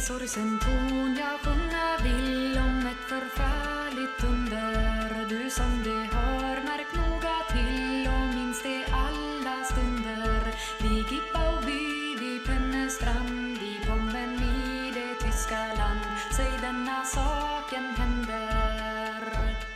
sorgsen ton jag sjunga vill om ett förfärligt under. Du som det hör, märk noga till och minns det alla stunder. Vi gippa och by, vi pennestrand, vi bomben i det tyska land. Säg denna saken händer.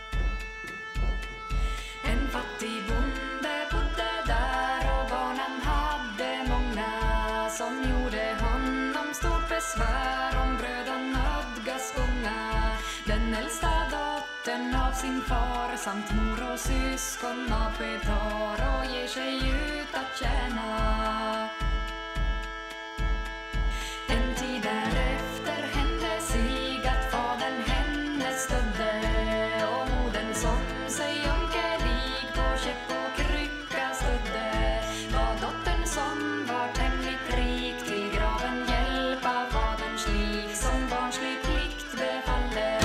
En fattig bonde bodde där och barnen hade många som gjorde honom stort besvär om bröden nödgas gånga. Den äldsta dottern av sin far samt mor och syskon avsked tar och ger sig ut att tjäna. En tid därefter hände sig att fadern hennes stödde och modern som sig ömkelig på käpp och krycka stödde. Var dottern som var tämligt rik till graven hjälpa faderns lik som barnslig plikt befaller.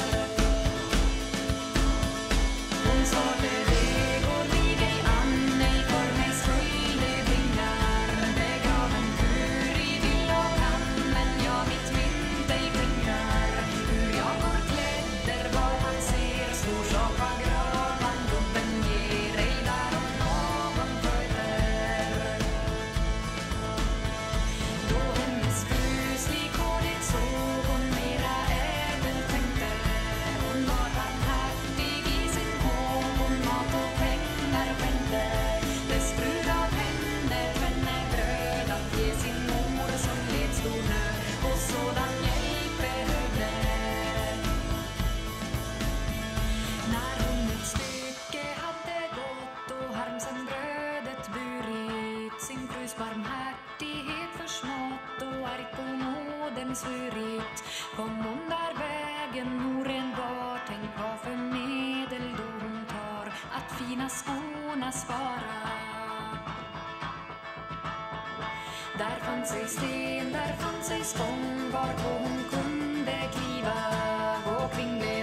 Hon svarte väg och liv ej an, ej för mig skull det bringar. Det gav en kur i vill och kan, men jag mitt mynt ej skingrar. Hur jag går klädder var man ser, stor sak av gravan gubben ger, ej där om någon följer. Då hennes fruslik hårdet såg hon mera ädel tänkte. Hon var barmhärtig i sin håg, hon mat och pengar skänkte. Dess brud av henne tvenne bröd att ge sin mor som led stor nöd och sådan hjälp behövde. När hon ett stycke hade gått och harmsen brödet burit, sin frus barmhärtighet för smått och argt på modern svurit, kom hon där vägen oren var. Tänk vad för medel då hon tar att fina skorna spara. Där fanns sig sten, där fanns sig spång varpå hon kunde kliva, gå kring det